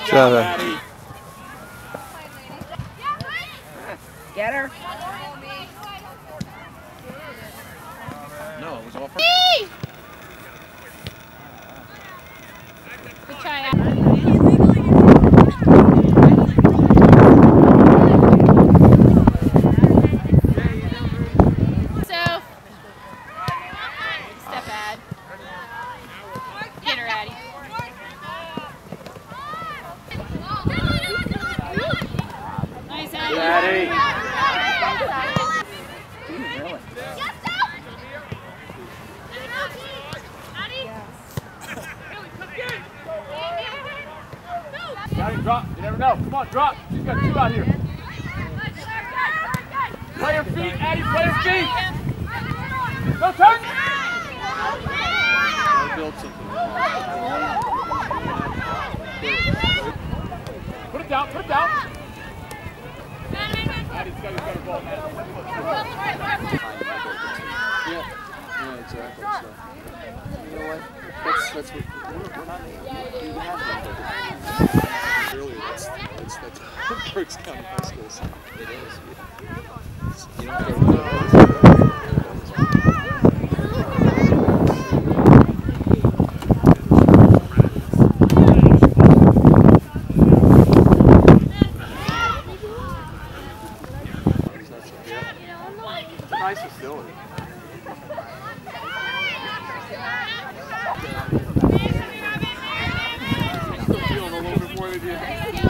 job, Addie. Get her. No, it was all for Good try, step Ad. Get her, Addie. Nice, Addie. Addie. Addie, drop. You never know. Come on, drop. She's got two out here. Play your feet, Addie. Play your feet. Go, turn. build something. Put it down. Put it down. Addie's got his better ball, man. Yeah, exactly. So, you know what? That's what we're not. You have to. Earlier, that's Berks County High School. So it is. You don't get nice facility. I'm feeling a little bit more than you.